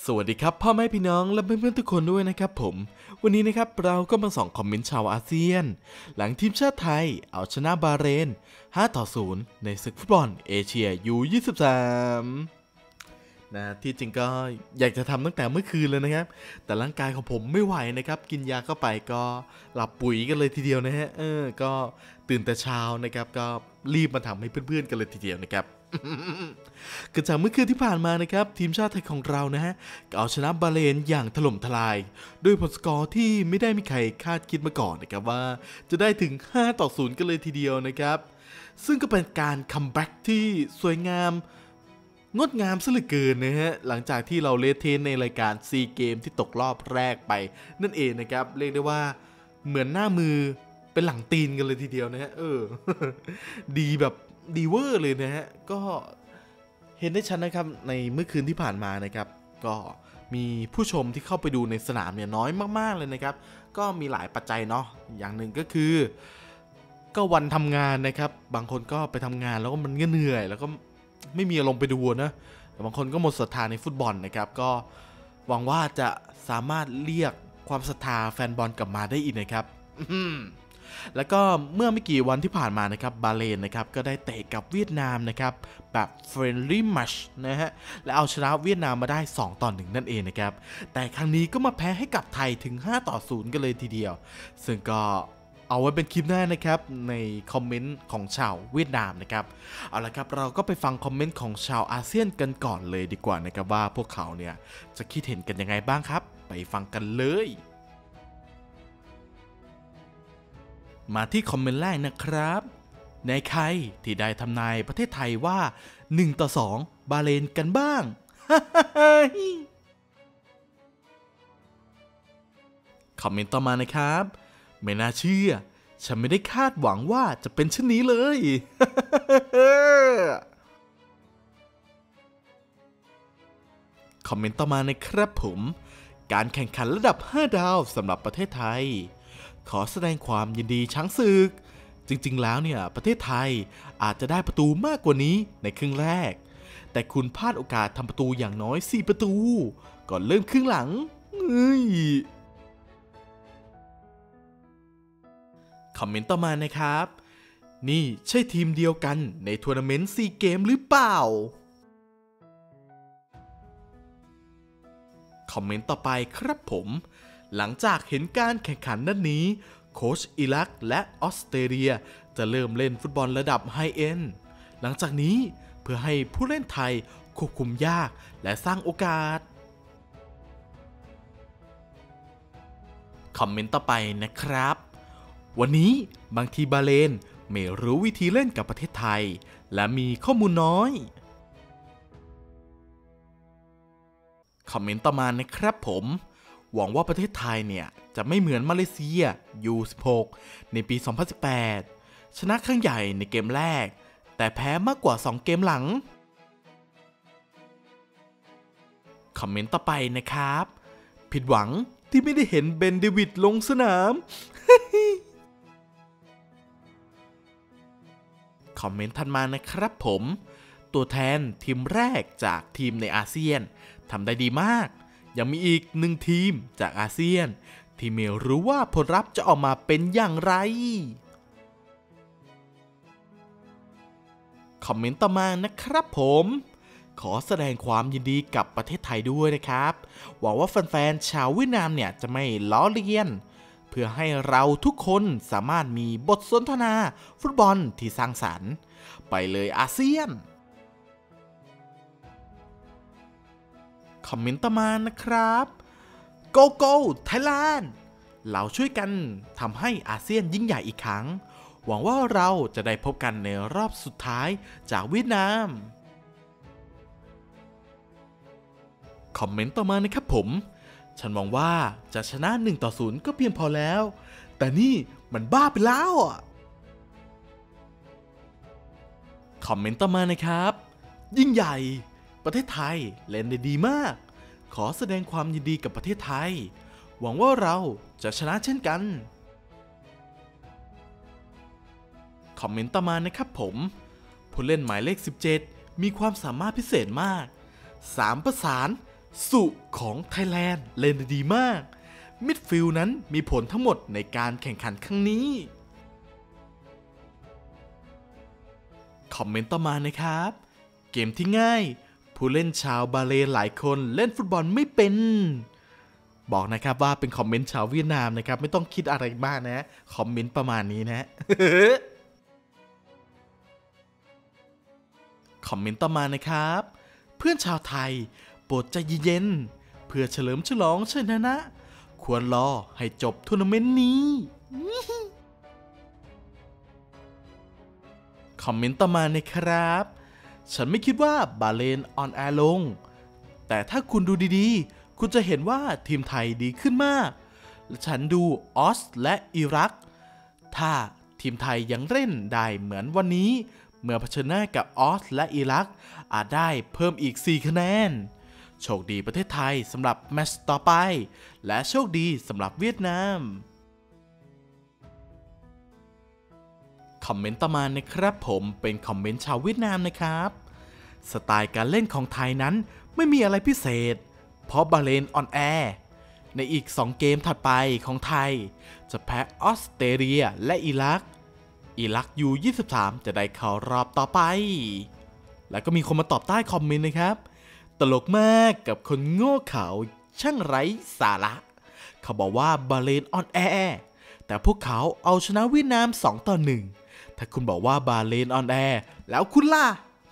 สวัสดีครับพ่อแม่พี่น้องและเพื่อนๆทุกคนด้วยนะครับผมวันนี้นะครับเราก็มาส่องคอมเมนต์ชาวอาเซียนหลังทีมชาติไทยเอาชนะบาห์เรน5-0ในศึกฟุตบอลเอเชีย U23 นะที่จริงก็อยากจะทำตั้งแต่เมื่อคืนเลยนะครับแต่ร่างกายของผมไม่ไหวนะครับกินยาเข้าไปก็หลับปุ๋ยกันเลยทีเดียวนะฮะก็ตื่นแต่เช้านะครับก็รีบมาทำให้เพื่อนๆกันเลยทีเดียวนะครับก็จากเมื่อคืนที่ผ่านมานะครับทีมชาติไทยของเรานะฮะก็เอาชนะบาห์เรนอย่างถล่มทลายด้วยผลสกอร์ที่ไม่ได้มีใครคาดคิดมาก่อนนะครับว่าจะได้ถึง5-0กันเลยทีเดียวนะครับซึ่งก็เป็นการคัมแบ็กที่สวยงามงดงามซะเหลือเกินนะฮะหลังจากที่เราเละเทะในรายการซีเกมที่ตกรอบแรกไปนั่นเองนะครับเรียกได้ว่าเหมือนหน้ามือเป็นหลังตีนกันเลยทีเดียวนะฮะดีแบบดีเวอร์เลยนะฮะก็เห็นได้ชัดนะครับในเมื่อคืนที่ผ่านมานะครับก็มีผู้ชมที่เข้าไปดูในสนามเนี่ยน้อยมากๆเลยนะครับก็มีหลายปัจจัยเนาะอย่างหนึ่งก็คือก็วันทำงานนะครับบางคนก็ไปทำงานแล้วก็มันเหนื่อยแล้วก็ไม่มีอารมณ์ไปดูนะแต่บางคนก็หมดศรัทธาในฟุตบอลนะครับก็หวังว่าจะสามารถเรียกความศรัทธาแฟนบอลกลับมาได้อีกนะครับแล้วก็เมื่อไม่กี่วันที่ผ่านมานะครับบาห์เรนนะครับก็ได้เตะกับเวียดนามนะครับแบบ friendly match นะฮะและเอาชนะเวียดนามมาได้2-1นั่นเองนะครับแต่ครั้งนี้ก็มาแพ้ให้กับไทยถึง5-0กันเลยทีเดียวซึ่งก็เอาไว้เป็นคลิปหน้านะครับในคอมเมนต์ของชาวเวียดนามนะครับเอาละครับเราก็ไปฟังคอมเมนต์ของชาวอาเซียนกันก่อนเลยดีกว่านะครับว่าพวกเขาเนี่ยจะคิดเห็นกันยังไงบ้างครับไปฟังกันเลยมาที่คอมเมนต์แรกนะครับในใครที่ได้ทำนายประเทศไทยว่า1-2บาห์เรนกันบ้าง คอมเมนต์ต่อมานะครับไม่น่าเชื่อฉันไม่ได้คาดหวังว่าจะเป็นเช่นนี้เลย คอมเมนต์ต่อมานะครับผมการแข่งขันระดับ5 ดาวสำหรับประเทศไทยขอแสดงความยินดีช้างศึกจริงๆแล้วเนี่ยประเทศไทยอาจจะได้ประตูมากกว่านี้ในครึ่งแรกแต่คุณพลาดโอกาสทำประตูอย่างน้อย4 ประตูก่อนเริ่มครึ่งหลังคอมเมนต์ต่อมานะครับนี่ใช่ทีมเดียวกันในทัวร์นาเมนต์ซีเกมหรือเปล่าคอมเมนต์ต่อไปครับผมหลังจากเห็นการแข่งขันนัดนี้โค้ชอิรักและออสเตรเลียจะเริ่มเล่นฟุตบอลระดับไฮเอนด์หลังจากนี้เพื่อให้ผู้เล่นไทยควบคุมยากและสร้างโอกาสคอมเมนต์ต่อไปนะครับวันนี้บางทีบาห์เรนไม่รู้วิธีเล่นกับประเทศไทยและมีข้อมูลน้อยคอมเมนต์ต่อมานะครับผมหวังว่าประเทศไทยเนี่ยจะไม่เหมือนมาเลเซีย U16 ในปี 2018 ชนะครั้งใหญ่ในเกมแรกแต่แพ้มากกว่า2 เกมหลังคอมเมนต์ต่อไปนะครับผิดหวังที่ไม่ได้เห็นเบนเดวิดลงสนาม คอมเมนต์ถัดมานะครับผมตัวแทนทีมแรกจากทีมในอาเซียนทำได้ดีมากยังมีอีก1 ทีมจากอาเซียนที่ไม่รู้ว่าผลลัพธ์จะออกมาเป็นอย่างไรคอมเมนต์ต่อมานะครับผมขอแสดงความยินดีกับประเทศไทยด้วยนะครับหวังว่าแฟนๆชาวเวียดนามเนี่ยจะไม่ล้อเลียนเพื่อให้เราทุกคนสามารถมีบทสนทนาฟุตบอลที่สร้างสรรค์ไปเลยอาเซียนคอมเมนต์ต่อมานะครับ Go Go Thailand เราช่วยกันทำให้อาเซียนยิ่งใหญ่อีกครั้งหวังว่าเราจะได้พบกันในรอบสุดท้ายจากเวียดนามคอมเมนต์ต่อมานะครับผมฉันหวังว่าจะชนะ1-0ก็เพียงพอแล้วแต่นี่มันบ้าไปแล้วคอมเมนต์ต่อมานะครับยิ่งใหญ่ประเทศไทยเล่นได้ดีมากขอแสดงความยินดีกับประเทศไทยหวังว่าเราจะชนะเช่นกันคอมเมนต์ต่อมานะครับผมผู้เล่นหมายเลข17มีความสามารถพิเศษมาก3 ประสานสุของไทยแลนด์เล่นดีมากมิดฟิลด์นั้นมีผลทั้งหมดในการแข่งขันครั้งนี้คอมเมนต์ต่อมานะครับเกมที่ง่ายผู้เล่นชาวบาเลนหลายคนเล่นฟุตบอลไม่เป็นบอกนะครับว่าเป็นคอมเมนต์ชาวเวียดนามนะครับไม่ต้องคิดอะไรมากนะคอมเมนต์ประมาณนี้นะ คอมเมนต์ต่อมานะครับเพื่อนชาวไทยโปรดใจเย็นเพื่อเฉลิมฉลองชัยชนะควรรอให้จบทัวร์นาเมนต์นี้ คอมเมนต์ต่อมานะครับฉันไม่คิดว่าบาเลนออนแอร์ลงแต่ถ้าคุณดูดีๆคุณจะเห็นว่าทีมไทยดีขึ้นมากฉันดูออสและอิรักถ้าทีมไทยยังเล่นได้เหมือนวันนี้เมื่อเผชิญหน้ากับออสและอิรักอาจได้เพิ่มอีก4คะแนนโชคดีประเทศไทยสำหรับแมตช์ต่อไปและโชคดีสำหรับเวียดนามคอมเมนต์ต่อมานะครับผมเป็นคอมเมนต์ชาวเวียดนามนะครับสไตล์การเล่นของไทยนั้นไม่มีอะไรพิเศษเพราะบาเลนออนแอร์ในอีก2เกมถัดไปของไทยจะแพ้ออสเตรเลียและอิรักยู23จะได้เข้ารอบต่อไปแล้วก็มีคนมาตอบใต้คอมเมนต์นะครับตลกมากกับคนโง่เขลาช่างไร้สาระเขาบอกว่าบาเลนออนแอร์แต่พวกเขาเอาชนะเวียดนาม2-1ถ้าคุณบอกว่าบาเลนออนแอร์แล้วคุณล่ะ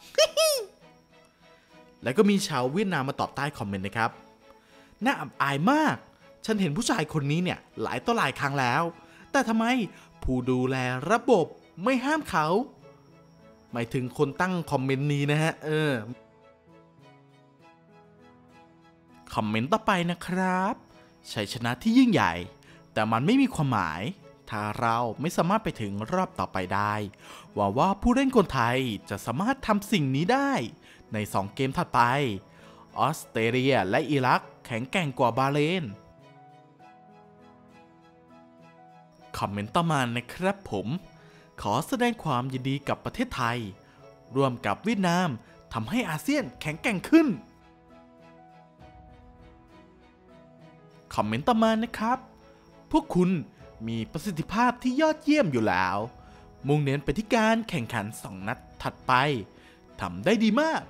แล้วก็มีชาวเวียดนามมาตอบใต้คอมเมนต์นะครับน่าอับอายมากฉันเห็นผู้ชายคนนี้เนี่ยหลายต่อหลายครั้งแล้วแต่ทำไมผู้ดูแลระบบไม่ห้ามเขาหมายถึงคนตั้งคอมเมนต์นี้นะฮะคอมเมนต์ต่อไปนะครับชัยชนะที่ยิ่งใหญ่แต่มันไม่มีความหมายถ้าเราไม่สามารถไปถึงรอบต่อไปได้หวังว่าผู้เล่นคนไทยจะสามารถทำสิ่งนี้ได้ใน2เกมถัดไปออสเตรเลียและอิรักแข็งแกร่งกว่าบาเลนคอมเมนต์ต่อมานะครับผมขอแสดงความยินดีกับประเทศไทยร่วมกับเวียดนามทำให้อาเซียนแข็งแกร่งขึ้นคอมเมนต์ต่อมานะครับพวกคุณมีประสิทธิภาพที่ยอดเยี่ยมอยู่แล้วมุ่งเน้นไปที่การแข่งขัน2นัดถัดไปทำได้ดีมาก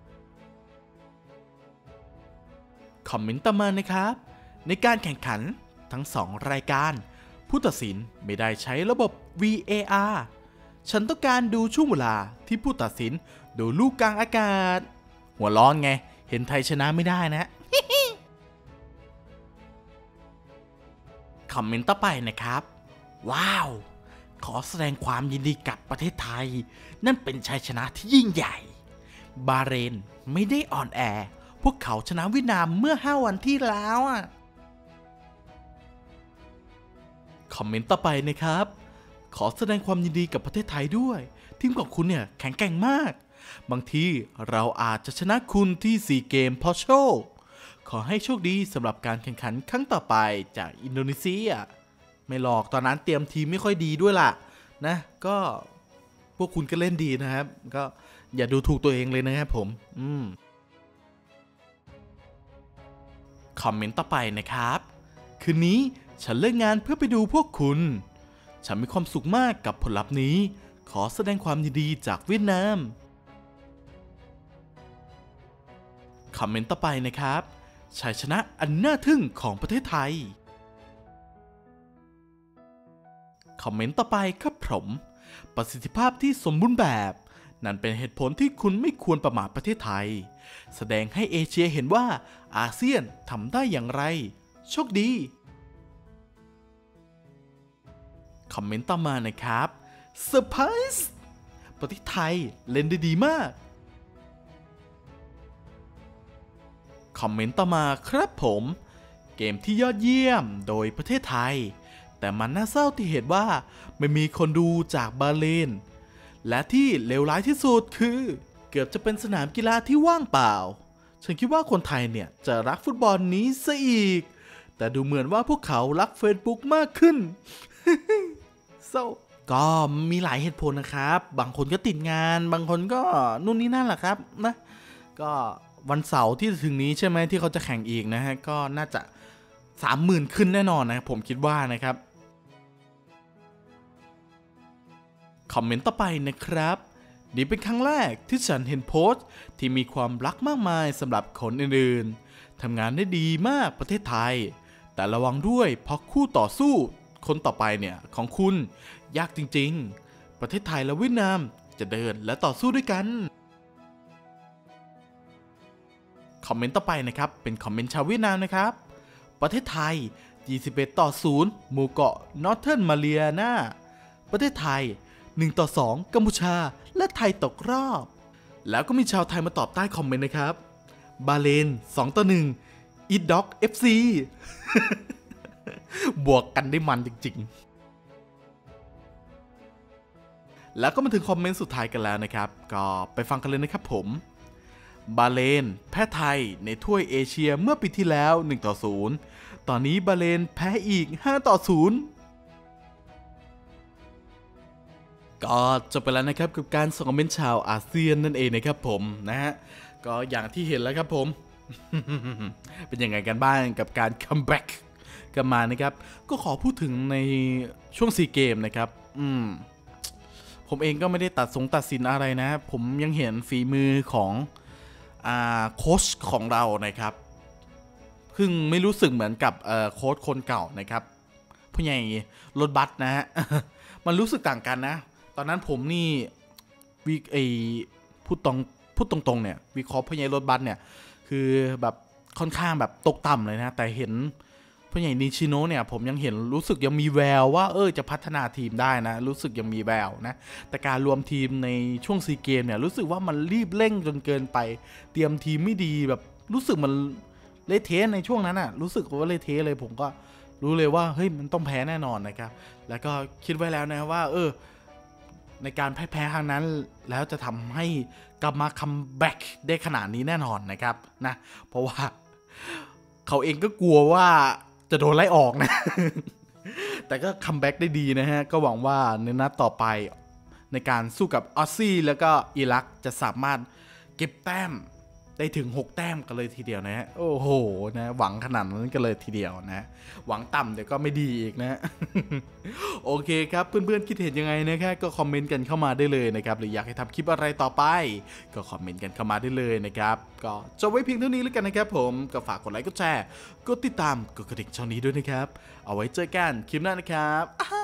คอมเมนต์ต่อมานะครับในการแข่งขันทั้ง2รายการผู้ตัดสินไม่ได้ใช้ระบบ VAR ฉันต้องการดูช่วงเวลาที่ผู้ตัดสินดูลูกกลางอากาศหัวร้อนไงเห็นไทยชนะไม่ได้นะ คอมเมนต์ต่อไปนะครับว้าวขอแสดงความยินดีกับประเทศไทยนั่นเป็นชัยชนะที่ยิ่งใหญ่บาห์เรนไม่ได้อ่อนแอพวกเขาชนะเวียดนามเมื่อ5วันที่แล้วคอมเมนต์ต่อไปนะครับขอแสดงความยินดีกับประเทศไทยด้วยทีมของคุณเนี่ยแข็งแกร่งมากบางทีเราอาจจะชนะคุณที่4เกมเพราะโชคขอให้โชคดีสำหรับการแข่งขันครั้งต่อไปจากอินโดนีเซียไม่หรอกตอนนั้นเตรียมทีมไม่ค่อยดีด้วยล่ะนะก็พวกคุณก็เล่นดีนะครับก็อย่าดูถูกตัวเองเลยนะครับผมคอมเมนต์ต่อไปนะครับคืนนี้ฉันเลิกงานเพื่อไปดูพวกคุณฉันมีความสุขมากกับผลลัพธ์นี้ขอแสดงความยินดีจากเวียดนามคอมเมนต์ต่อไปนะครับชัยชนะอันน่าทึ่งของประเทศไทยคอมเมนต์ต่อไปครับผมประสิทธิภาพที่สมบูรณ์แบบนั่นเป็นเหตุผลที่คุณไม่ควรประมาทประเทศไทยแสดงให้เอเชียเห็นว่าอาเซียนทำได้อย่างไรโชคดีคอมเมนต์ต่อมานะครับเซอร์ไพรส์ประเทศไทยเล่นได้ดีมากคอมเมนต์ต่อมาครับผมเกมที่ยอดเยี่ยมโดยประเทศไทยแต่มันน่าเศร้าที่เห็นว่าไม่มีคนดูจากบาห์เรนและที่เลวร้ายที่สุดคือเกือบจะเป็นสนามกีฬาที่ว่างเปล่าฉันคิดว่าคนไทยเนี่ยจะรักฟุตบอลนี้ซะอีกแต่ดูเหมือนว่าพวกเขารัก Facebook มากขึ้น ก็มีหลายเหตุผลนะครับบางคนก็ติดงานบางคนก็นู่นนี่นั่นแหละครับนะก็วันเสาร์ที่ถึงนี้ใช่ไหมที่เขาจะแข่งอีกนะฮะก็น่าจะ 30,000 ขึ้นแน่นอนนะผมคิดว่านะครับคอมเมนต์ต่อไปนะครับนี่เป็นครั้งแรกที่ฉันเห็นโพสต์ที่มีความรักมากมายสำหรับคนอื่นๆทำงานได้ดีมากประเทศไทยแต่ระวังด้วยเพราะคู่ต่อสู้คนต่อไปเนี่ยของคุณยากจริงๆประเทศไทยและเวียดนามจะเดินและต่อสู้ด้วยกันคอมเมนต์ต่อไปนะครับเป็นคอมเมนต์ชาวเวียดนามนะครับประเทศไทย21-0หมู่เกาะนอร์เทิร์นมาเรียนาประเทศไทย1-2กัมพูชาและไทยตกรอบแล้วก็มีชาวไทยมาตอบใต้คอมเมนต์นะครับบาเลน2-1อีด็อก FC บวกกันได้มันจริงๆแล้วก็มาถึงคอมเมนต์สุดท้ายกันแล้วนะครับก็ไปฟังกันเลยนะครับผมบาเลนแพ้ไทยในถ้วยเอเชียเมื่อปีที่แล้ว1-0ตอนนี้บาเลนแพ้อีก5-0ก็จบไปแล้วนะครับกับการส่งคอมเมนต์ชาวอาเซียนนั่นเองนะครับผมนะฮะก็อย่างที่เห็นแล้วครับผม เป็นยังไงกันบ้างกับการคัมแบ็กกันมานะครับก็ขอพูดถึงในช่วง4 เกมนะครับผมเองก็ไม่ได้ตัดสินอะไรนะผมยังเห็นฝีมือของโค้ชของเรานะครับซึ่งไม่รู้สึกเหมือนกับโค้ชคนเก่านะครับผู้ใหญ่รถบัสนะฮะ มันรู้สึกต่างกันนะตอนนั้นผมนี่พูดตรงๆเนี่ยวิเคราะห์ผู้ใหญ่รถบัสเนี่ยคือแบบค่อนข้างแบบตกต่ำเลยนะแต่เห็นผู้ใหญ่นิชิโนะเนี่ยผมยังเห็นรู้สึกยังมีแววว่าจะพัฒนาทีมได้นะรู้สึกยังมีแววนะแต่การรวมทีมในช่วง4 เกมเนี่ยรู้สึกว่ามันรีบเร่งจนเกินไปเตรียมทีมไม่ดีแบบรู้สึกมันเละเทะในช่วงนั้นอะรู้สึกว่าเละเทะเลยผมก็รู้เลยว่าเฮ้ยมันต้องแพ้แน่นอนนะครับแล้วก็คิดไว้แล้วนะว่าในการแพ้ครั้งนั้นแล้วจะทำให้กลับมาคัมแบ็กได้ขนาดนี้แน่นอนนะครับนะเพราะว่าเขาเองก็กลัวว่าจะโดนไล่ออกนะ แต่ก็คัมแบ็กได้ดีนะฮะก็หวังว่าในนัดต่อไปในการสู้กับออสซี่แล้วก็อิรักจะสามารถเก็บแต้มได้ถึง6 แต้มกันเลยทีเดียวนะฮะโอ้โหนะหวังขนาดนั้นกันเลยทีเดียวนะหวังต่ำเดี๋ยวก็ไม่ดีอีกนะ โอเคครับเพื่อนๆคิดเห็นยังไงนะครับก็คอมเมนต์กันเข้ามาได้เลยนะครับหรืออยากให้ทำคลิปอะไรต่อไปก็คอมเมนต์กันเข้ามาได้เลยนะครับก็จบไว้เพียงเท่านี้แล้วกันนะครับผมก็ฝากกดไลค์กดแชร์กดติดตามกดกระดิ่งช่องนี้ด้วยนะครับเอาไว้เจอกันคลิปหน้านะครับ